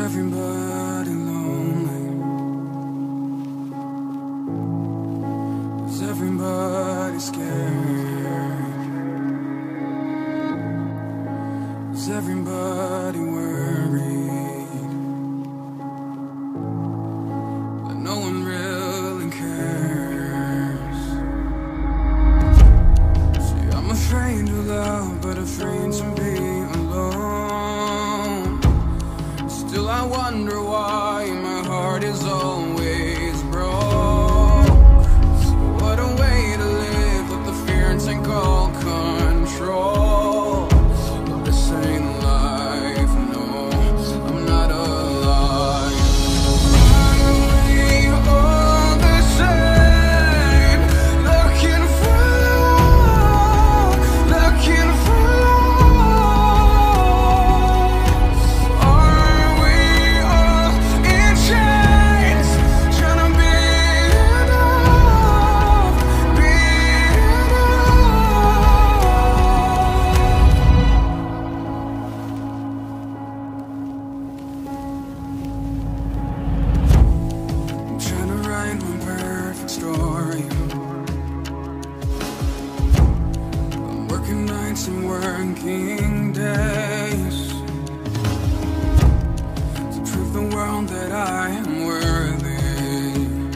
everybody lonely? Is everybody scared? Is everybody worried that no one really cares? See, I'm afraid to love, but afraid to be alone. Still I wonder why my heart is always broke. So what a way to live, let the fear take all control. But this ain't life, no, I'm not alive. Are we all the same? Looking for love, looking for love. Are we all in chains, trying to be enough, be I'm trying to write my perfect story. I'm working nights and working days to prove the world that I am worthy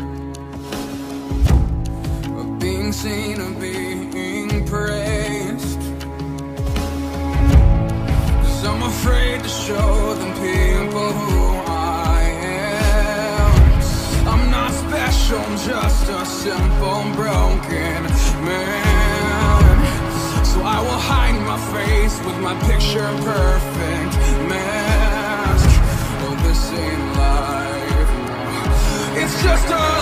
of being seen, of being praised. 'Cause I'm afraid to show them people who I am. I'm not special, I'm just a simple broken man. So I will hide my face with my picture perfect mask. Oh, this ain't life, no. It's just a